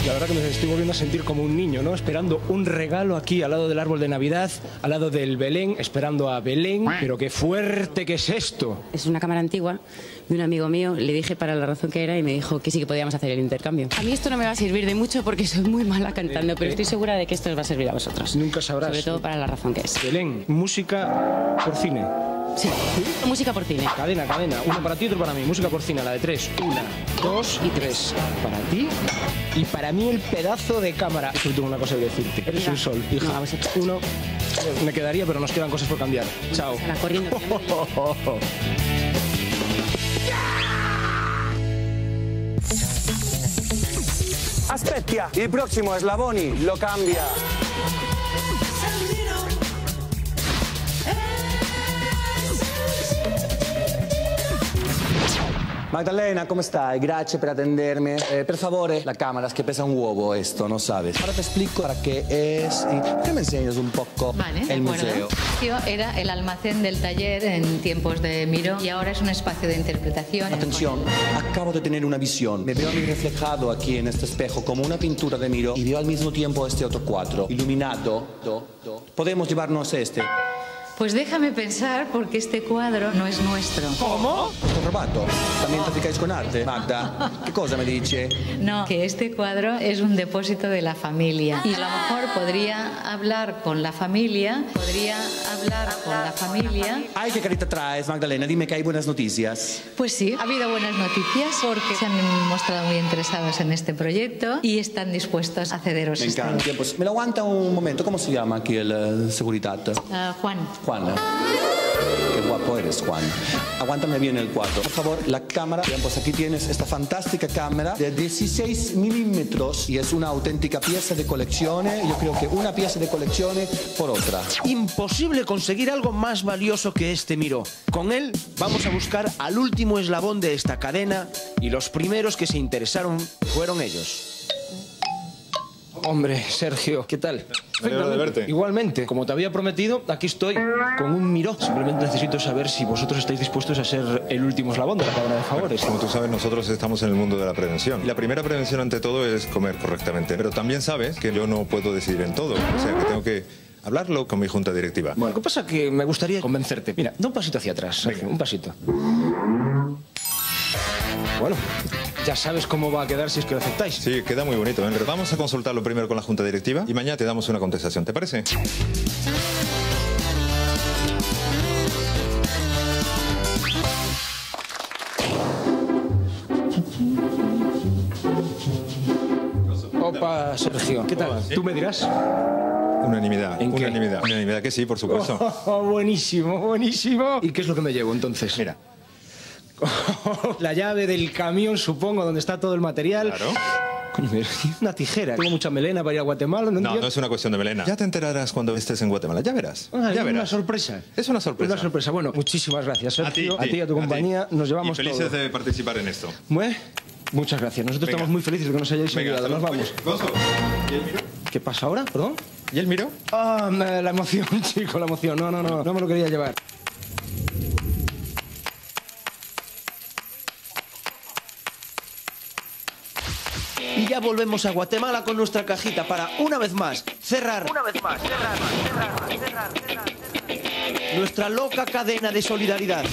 La verdad que me estoy volviendo a sentir como un niño, ¿no? Esperando un regalo aquí al lado del árbol de Navidad, al lado del Belén, esperando a Belén. Pero qué fuerte que es esto. Es una cámara antigua de un amigo mío. Le dije para la razón que era y me dijo que sí que podíamos hacer el intercambio. A mí esto no me va a servir de mucho porque soy muy mala cantando, pero estoy segura de que esto os va a servir a vosotros. Nunca sabrás. Sobre todo para la razón que es. Belén, música por cine. Sí, música por cine. Cadena, cadena. Uno para ti, otro para mí. Música por cine, la de 3. 1, 2 y 3. Para ti y para mí el pedazo de cámara. Eso tengo una cosa que decirte. Eres un sol, hija. No, vamos a... Uno. Me quedaría, pero nos quedan cosas por cambiar. Chao. Sala corriendo. Aspetta, il prossimo Slavoni lo cambia. Magdalena, ¿cómo estás? Gracias por atenderme. Por favor, la cámara, es que pesa un huevo esto, no sabes. Ahora te explico para qué es y que me enseñes un poco Vale, el museo. Era el almacén del taller en tiempos de Miró y ahora es un espacio de interpretación. Atención, acabo de tener una visión. Me veo a mí reflejado aquí en este espejo como una pintura de Miró y veo al mismo tiempo este otro cuadro, iluminado. Podemos llevarnos este. Pues déjame pensar porque este cuadro no es nuestro. ¿Cómo? ¿Ho robato? ¿También te dedicáis con arte? Magda, ¿qué cosa me dice? No, que este cuadro es un depósito de la familia. Y a lo mejor podría hablar con la familia. Ay, qué carita traes, Magdalena. Dime que hay buenas noticias. Pues sí, ha habido buenas noticias porque se han mostrado muy interesados en este proyecto y están dispuestos a cederos. Me encanta. Pues, me lo aguanta un momento. ¿Cómo se llama aquí el seguridad? Juan. Juan. Qué guapo eres, Juan. Aguántame bien el cuadro. Por favor, la cámara. Bien, pues aquí tienes esta fantástica cámara de 16 milímetros y es una auténtica pieza de colección. Yo creo que una pieza de colección por otra. Imposible conseguir algo más valioso que este Miró. Con él vamos a buscar al último eslabón de esta cadena y los primeros que se interesaron fueron ellos. Hombre, Sergio, ¿qué tal? Me alegro de verte. Igualmente, como te había prometido, aquí estoy con un Miró. Simplemente necesito saber si vosotros estáis dispuestos a ser el último eslabón de la cadena de favores. Como tú sabes, nosotros estamos en el mundo de la prevención. Y la primera prevención ante todo es comer correctamente. Pero también sabes que yo no puedo decidir en todo. O sea, que tengo que hablarlo con mi junta directiva. Bueno, lo que pasa es que me gustaría convencerte. Mira, da un pasito hacia atrás, Sergio, un pasito. Bueno, ya sabes cómo va a quedar si es que lo aceptáis. Sí, queda muy bonito. Vamos a consultarlo primero con la junta directiva y mañana te damos una contestación. ¿Te parece? Opa, Sergio, ¿qué tal? ¿Tú me dirás? Unanimidad. ¿En qué? Unanimidad. Unanimidad que sí, por supuesto. Buenísimo, buenísimo. ¿Y qué es lo que me llevo entonces? Mira. La llave del camión, supongo, donde está todo el material. Claro. Coño, una tijera. Tengo mucha melena para ir a Guatemala. No es una cuestión de melena. Ya te enterarás cuando estés en Guatemala. Ya verás. Ya verás. Una sorpresa. Es una sorpresa. Una sorpresa. Bueno, muchísimas gracias, Sergio. A ti y a tu compañía. Nos llevamos y felices todo. de participar en esto. Bueno, muchas gracias. Nosotros estamos muy felices de que nos hayáis ayudado. Nos vamos. Gozo. ¿Y el Miró? ¿Qué pasa ahora? ¿Perdón? ¿Y el Miró? Ah, la emoción, chico, la emoción. No me lo quería llevar. Y ya volvemos a Guatemala con nuestra cajita para, una vez más, cerrar. Nuestra loca cadena de solidaridad.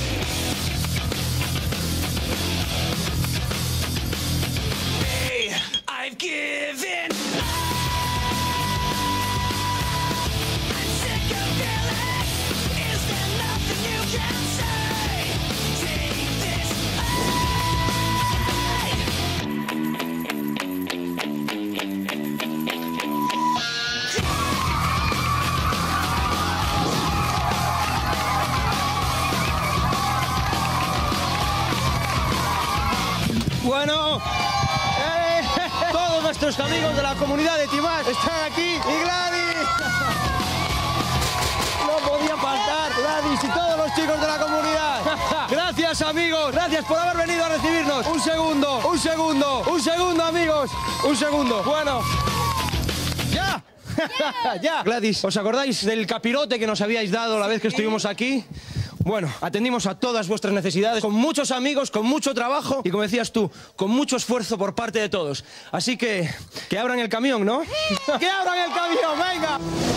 Hey, I've given. Bueno, todos nuestros amigos de la comunidad de Timash están aquí y Gladys. No podía faltar Gladys y todos los chicos de la comunidad. Gracias, amigos, gracias por haber venido a recibirnos. Un segundo, amigos. Un segundo. Bueno. ¡Ya! Ya. Gladys, ¿os acordáis del capirote que nos habíais dado la vez que estuvimos aquí? Bueno, atendimos a todas vuestras necesidades, con muchos amigos, con mucho trabajo y, como decías tú, con mucho esfuerzo por parte de todos. Así que abran el camión, ¿no? ¡Que abran el camión, venga!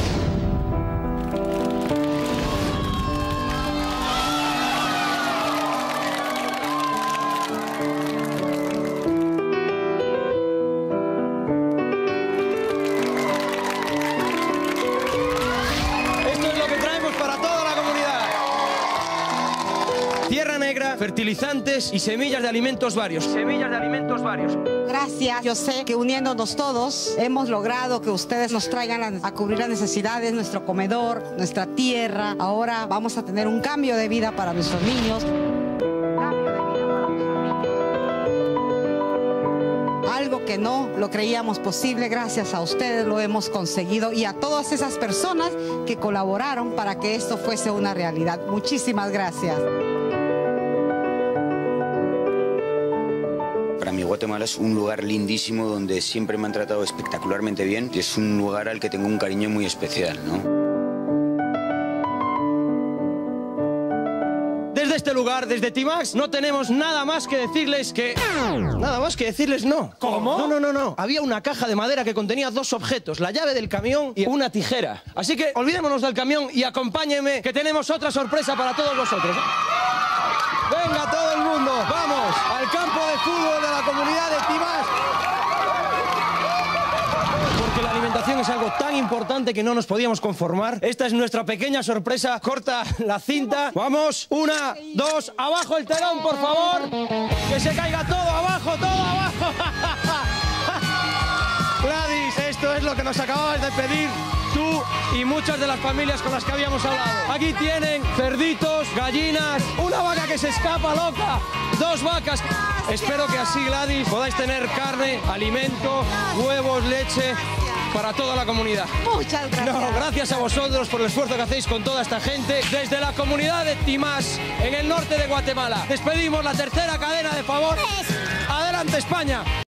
Tierra negra, fertilizantes y semillas de alimentos varios. Gracias. Yo sé que uniéndonos todos hemos logrado que ustedes nos traigan a cubrir las necesidades, nuestro comedor, nuestra tierra. Ahora vamos a tener un cambio de vida para nuestros niños. Algo que no lo creíamos posible, gracias a ustedes lo hemos conseguido y a todas esas personas que colaboraron para que esto fuese una realidad. Muchísimas gracias. Para mí Guatemala es un lugar lindísimo donde siempre me han tratado espectacularmente bien y es un lugar al que tengo un cariño muy especial, ¿no? Desde este lugar, desde Timax, no tenemos nada más que decirles que... Nada más que decirles no. ¿Cómo? No. Había una caja de madera que contenía dos objetos, la llave del camión y una tijera. Así que olvidémonos del camión y acompáñenme, que tenemos otra sorpresa para todos vosotros. Venga todo el mundo, vamos al campo de fútbol de la comunidad de Timax. Porque la alimentación es algo tan importante que no nos podíamos conformar. Esta es nuestra pequeña sorpresa. Corta la cinta. Vamos, 1, 2, abajo el telón, por favor. Que se caiga todo abajo, todo abajo. Gladys, esto es lo que nos acababas de pedir tú y muchas de las familias con las que habíamos hablado. Aquí tienen cerditos, gallinas, una vaca que se escapa loca, 2 vacas. Espero que así, Gladys, podáis tener carne, alimento, huevos, leche para toda la comunidad. Muchas gracias. No, gracias a vosotros por el esfuerzo que hacéis con toda esta gente desde la comunidad de Timax, en el norte de Guatemala. Despedimos la tercera cadena de favor. ¡Adelante, España!